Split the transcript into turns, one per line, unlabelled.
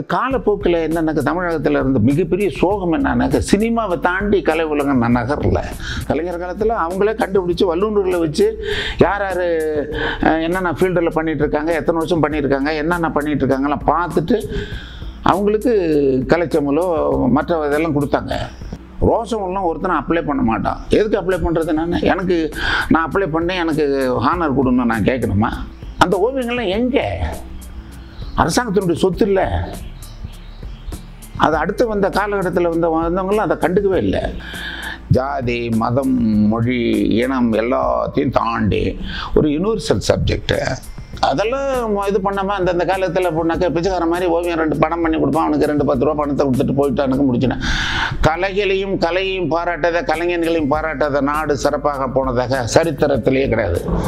காலப்போக்கில் என்னன்னாக்க தமிழகத்தில் இருந்த மிகப்பெரிய சோகம் என்னன்னாக்க சினிமாவை தாண்டி கலை உலகம் நகரல. கலைஞர் காலத்தில் அவங்களே கண்டுபிடிச்சி வல்லுநர்களை வச்சு யார் யார் என்னென்ன ஃபீல்டில் பண்ணிகிட்ருக்காங்க, எத்தனை வருஷம் பண்ணியிருக்காங்க, என்னென்ன பண்ணிகிட்ருக்காங்கலாம் பார்த்துட்டு அவங்களுக்கு கலைச்சமலோ மற்ற இதெல்லாம் கொடுத்தாங்க. ரோசமெல்லாம் ஒருத்தனை அப்ளை பண்ண மாட்டான். எதுக்கு அப்ளை பண்ணுறது? நான் அப்ளை பண்ணேன், எனக்கு ஹானர் கொடுன்னு நான் கேட்கணுமா? அந்த ஓவியங்கள்லாம் எங்கே? அரசாங்கத்தினுடைய சொத்து இல்லை. அது அடுத்து வந்த காலகட்டத்தில் வந்தவங்களாம் அதை கண்டுக்கவே இல்லை. ஜாதி, மதம், மொழி, இனம் எல்லாத்தையும் தாண்டி ஒரு யூனிவர்சல் சப்ஜெக்டு அதெல்லாம் இது பண்ணாமல் அந்தந்த காலத்தில் போனாக்க பிச்சைக்கார மாதிரி ஓவியம் 2 படம் பண்ணி கொடுப்பான், அவனுக்கு 2-10 ரூபா பணத்தை கொடுத்துட்டு போயிட்டானுக்கு முடிச்சினேன். கலையையும் பாராட்டாத, கலைஞர்களையும் பாராட்டாத நாடு சிறப்பாக போனதாக சரித்திரத்திலேயே கிடையாது.